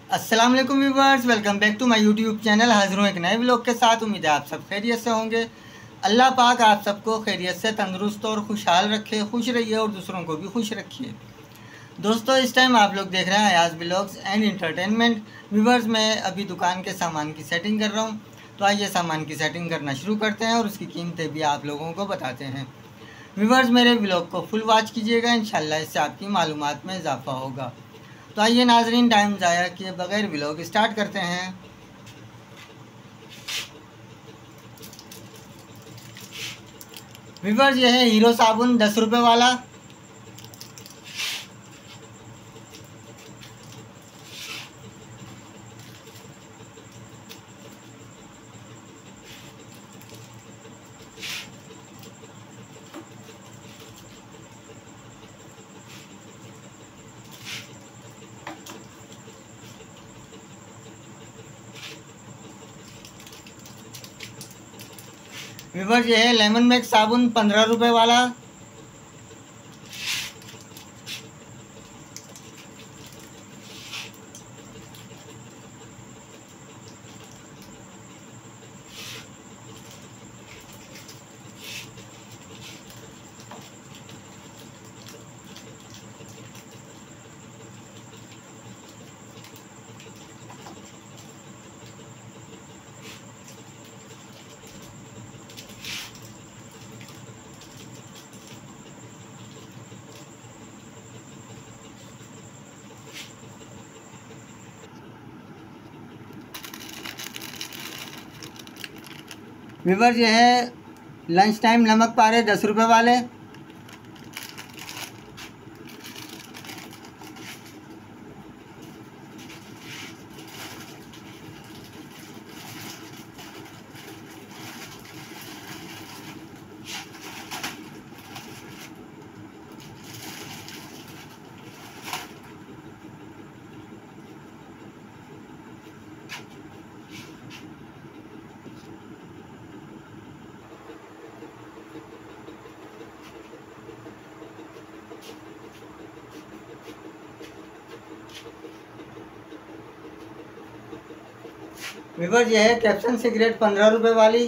अस्सलाम वालेकुम viewers, welcome back to my YouTube channel. हाजिर हूँ एक नए व्लॉग के साथ। उम्मीद है आप सब खैरियत से होंगे। अल्लाह पाक आप सबको खैरियत से तंदुरुस्त और खुशहाल रखे, खुश रहिए और दूसरों को भी खुश रखिए। दोस्तों, इस टाइम आप लोग देख रहे हैं Ayaz vlogs and entertainment. Viewers, मैं अभी दुकान के सामान की सेटिंग कर रहा हूँ, तो आइए सामान की सेटिंग करना शुरू करते हैं और उसकी कीमतें भी आप लोगों को बताते हैं। व्यूवर्स, मेरे व्लॉग को फुल वॉच कीजिएगा, इंशाल्लाह इससे आपकी मालूमात में इजाफा होगा। तो आइए नाजरीन, टाइम ज़ाया किए बगैर व्लॉग स्टार्ट करते हैं। व्यूवर्स, यह है हीरो साबुन 10 रुपये वाला। व्यूवर्स, यह है लेमन मैक्स साबुन 15 रुपये वाला। व्यूवर्स, यह है लंच टाइम नमक पारे 10 रुपये वाले। व्यूवर्स, यह है कैप्सन सिगरेट 15 रुपये वाली।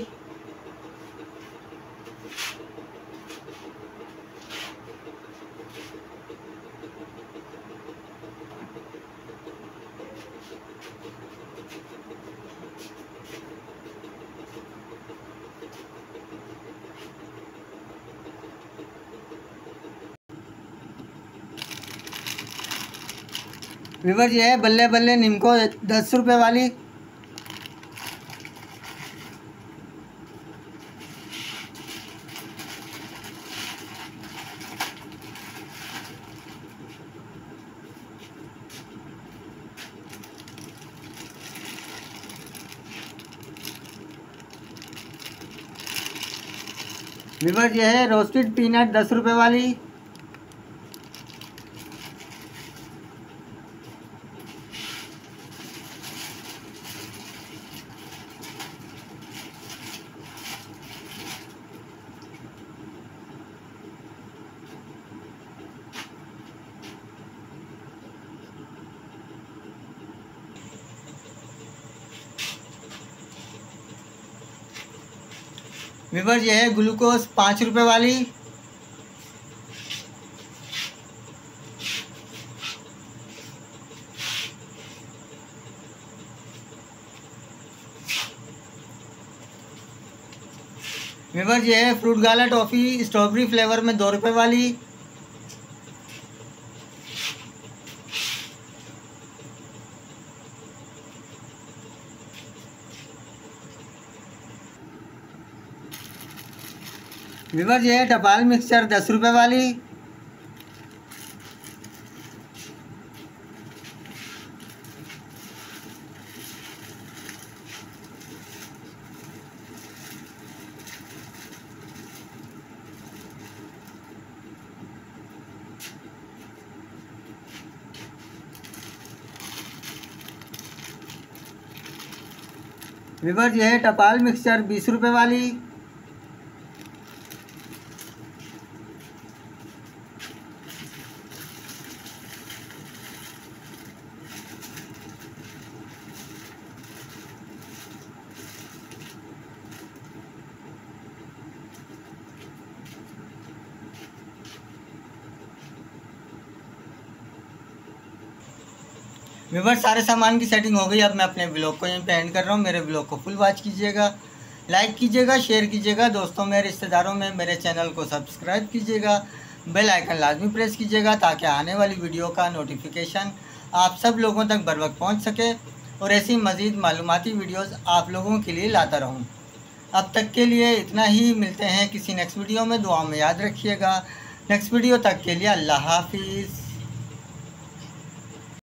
व्यूवर्स, यह है बल्ले बल्ले निम्को 10 रुपये वाली। व्यूवर्स, यह है रोस्टेड पीनट 10 रुपये वाली। व्यूवर्स, यह है ग्लूकोज 5 रुपये वाली। व्यूवर्स, यह है fruit gala toffee strawberry flavour में 2 रुपये वाली। व्यूवर्स, यह है टपाल मिक्सचर 10 रुपये वाली। व्यूवर्स, यह है टपाल मिक्सचर 20 रुपये वाली। व्यूअर्स सारे सामान की सेटिंग हो गई। अब मैं अपने ब्लॉग को यहीं पे एंड कर रहा हूँ। मेरे ब्लॉग को फुल वॉच कीजिएगा, लाइक कीजिएगा, शेयर कीजिएगा दोस्तों में, रिश्तेदारों में। मेरे चैनल को सब्सक्राइब कीजिएगा, बेल आइकन लाजमी प्रेस कीजिएगा ताकि आने वाली वीडियो का नोटिफिकेशन आप सब लोगों तक बर वक्त पहुँच सके और ऐसी मज़ीद मालूमाती वीडियोज़ आप लोगों के लिए लाता रहूँ। अब तक के लिए इतना ही। मिलते हैं किसी नेक्स्ट वीडियो में। दुआ में याद रखिएगा। नेक्स्ट वीडियो तक के लिए अल्लाह हाफिज़।